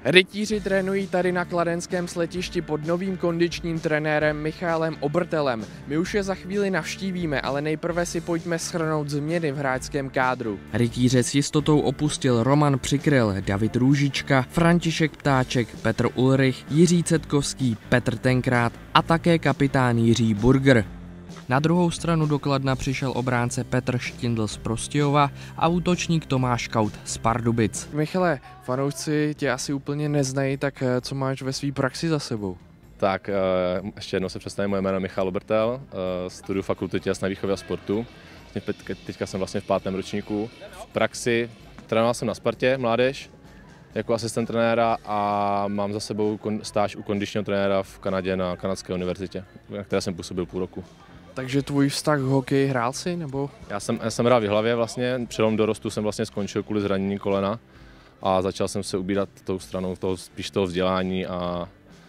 Rytíři trénují tady na kladenském letišti pod novým kondičním trenérem Michalem Obertelem. My už je za chvíli navštívíme, ale nejprve si pojďme shrnout změny v hráčském kádru. Rytíře s jistotou opustil Roman Přikryl, David Růžička, František Ptáček, Petr Ulrich, Jiří Cetkovský, Petr Tenkrát a také kapitán Jiří Burger. Na druhou stranu do Kladna přišel obránce Petr Štindl z Prostějova a útočník Tomáš Kaut z Pardubic. Michale, fanoušci tě asi úplně neznají, tak co máš ve své praxi za sebou? Tak, ještě jednou se představím, moje jméno je Michal Obertel, studuju Fakultu tělesné výchovy a sportu. Teďka jsem vlastně v 5. ročníku. V praxi trénoval jsem na Spartě mládež jako asistent trenéra a mám za sebou stáž u kondičního trenéra v Kanadě na Kanadské univerzitě, na které jsem působil půl roku. Takže tvůj vztah k hokeji hrál jsi, nebo? Já jsem hrál v Jihlavě vlastně, přelom dorostu jsem vlastně skončil kvůli zranění kolena a začal jsem se ubírat tou stranou spíš toho vzdělání a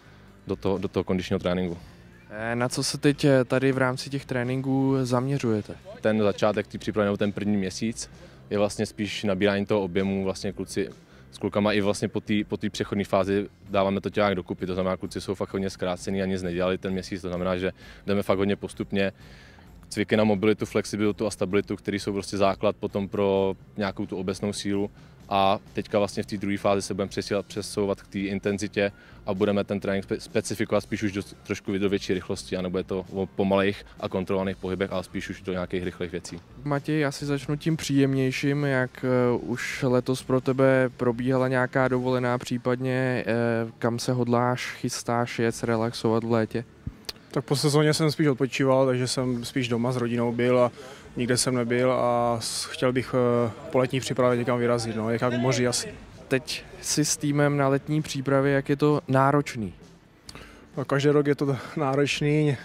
do toho kondičního tréninku. Na co se teď tady v rámci těch tréninků zaměřujete? Ten začátek té přípravy nebo ten první měsíc je vlastně spíš nabírání toho objemu, vlastně kluci s klukama i vlastně po té přechodné fázi dáváme to nějak dokupy, to znamená, kluci jsou fakt hodně zkrácený a nic nedělali ten měsíc, to znamená, že jdeme fakt hodně postupně. Cviky na mobilitu, flexibilitu a stabilitu, které jsou prostě základ potom pro nějakou tu obecnou sílu. A teďka vlastně v té druhé fázi se budeme přesouvat k té intenzitě a budeme ten trénink specifikovat spíš už trošku do větší rychlosti a nebude to o pomalejch a kontrolovaných pohybech, ale spíš už do nějakých rychlých věcí. Matěj, asi začnu tím příjemnějším, jak už letos pro tebe probíhala nějaká dovolená, případně kam se hodláš, chystáš jet, relaxovat v létě? Tak po sezóně jsem spíš odpočíval, takže jsem spíš doma s rodinou byl a nikde jsem nebyl a chtěl bych po letní přípravě někam vyrazit, někam k moři asi. Teď jsi s týmem na letní přípravě, jak je to náročný? No, každý rok je to náročný.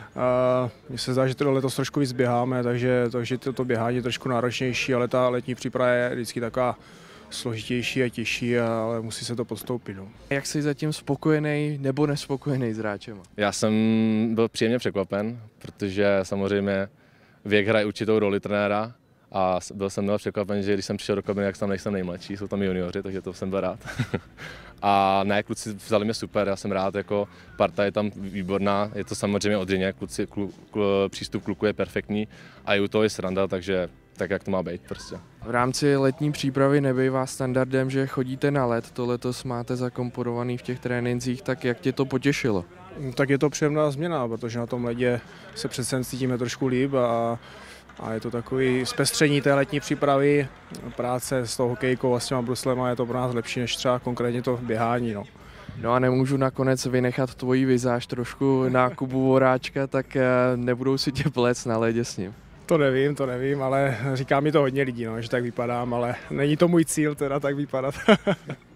Mně se zdá, že to letos trošku víc běháme, takže to běhání je trošku náročnější, ale ta letní příprava je vždycky taková složitější a těžší, ale musí se to podstoupit. Jak jsi zatím spokojený nebo nespokojený s hráčem? Já jsem byl příjemně překvapen, protože samozřejmě věk hraje určitou roli trenéra a byl jsem překvapen, že když jsem přišel do kabiny, jak tam nejsem nejmladší, jsou tam junioři, takže to jsem byl rád. A ne, kluci vzali mě super, já jsem rád, jako parta je tam výborná, je to samozřejmě od Řině, přístup kluku je perfektní a i u toho je sranda, takže tak, jak to má být prostě. V rámci letní přípravy nebývá standardem, že chodíte na led, to letos máte zakomponovaný v těch trénincích, tak jak tě to potěšilo? Tak je to příjemná změna, protože na tom ledě se přece cítíme trošku líp a je to takový zpestření té letní přípravy, práce s tou hokejkou a s těma bruslema je to pro nás lepší než třeba konkrétně to běhání. No a nemůžu nakonec vynechat tvoji vizáž trošku na Kubu Voráčka, tak nebudou si tě plést na ledě s ním. To nevím, ale říká mi to hodně lidí, že tak vypadám, ale není to můj cíl teda tak vypadat.